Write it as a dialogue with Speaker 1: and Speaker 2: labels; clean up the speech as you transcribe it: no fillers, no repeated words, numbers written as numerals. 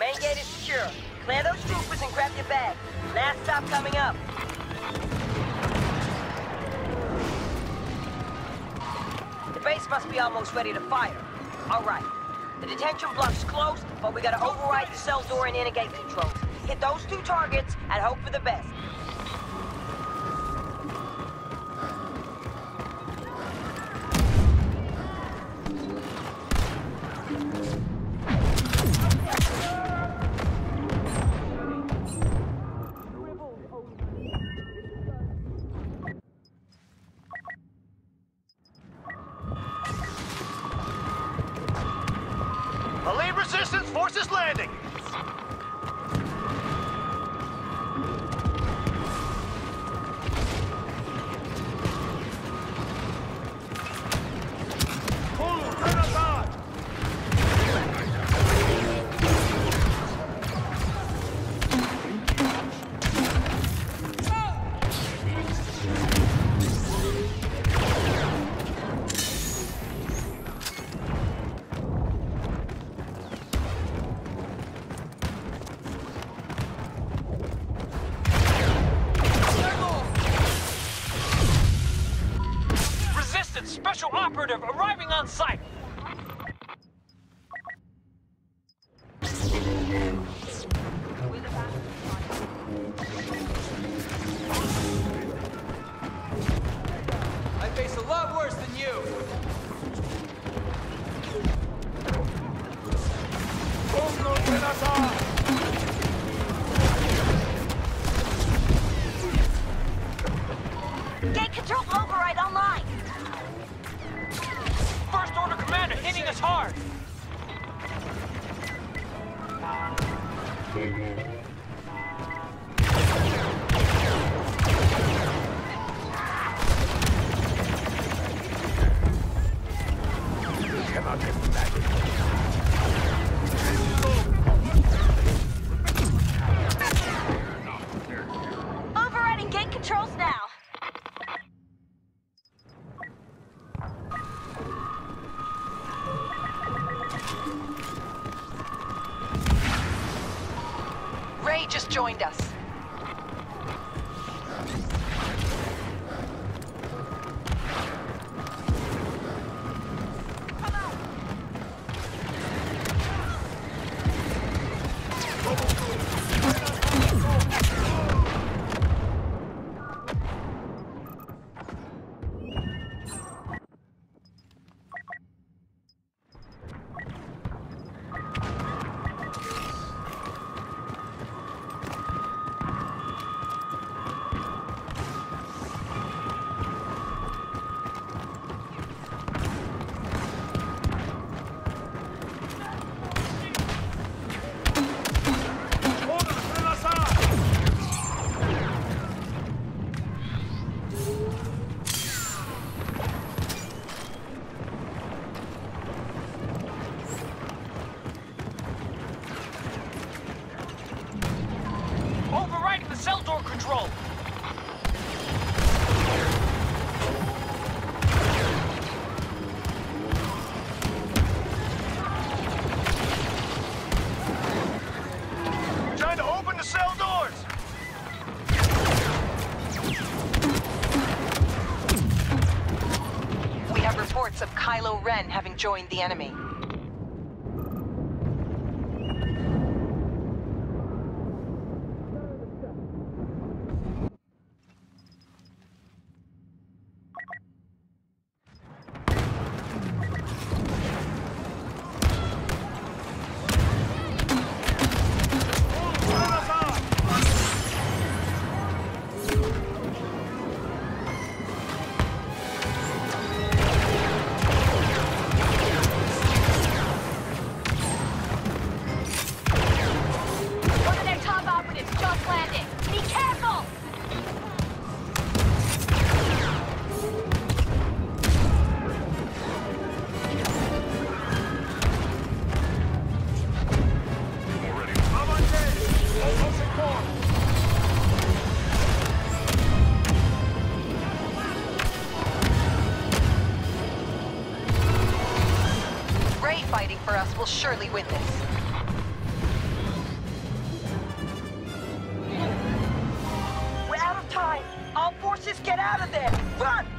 Speaker 1: Main gate is secure. Clear those troopers and grab your bag. Last stop coming up. The base must be almost ready to fire. All right. The detention block's closed, but we gotta override the cell door and inner gate controls. Hit those two targets and hope for the best.
Speaker 2: Elite resistance forces landing!
Speaker 3: Special operative arriving on site!
Speaker 4: I face a lot worse than you!
Speaker 1: Gate control override online!
Speaker 3: First order commander hitting us hard!
Speaker 1: Overriding gate controls now!
Speaker 5: Ray just joined us.
Speaker 3: Overriding the cell door control!
Speaker 2: Trying to open the cell doors!
Speaker 5: We have reports of Kylo Ren having joined the enemy.
Speaker 1: One of their top operatives just landed! Be careful!
Speaker 5: Ray fighting for us will surely win this.
Speaker 1: All forces get out of there! Run!